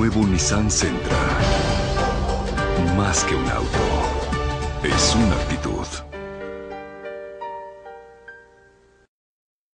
Nuevo Nissan Sentra. Más que un auto, es una actitud.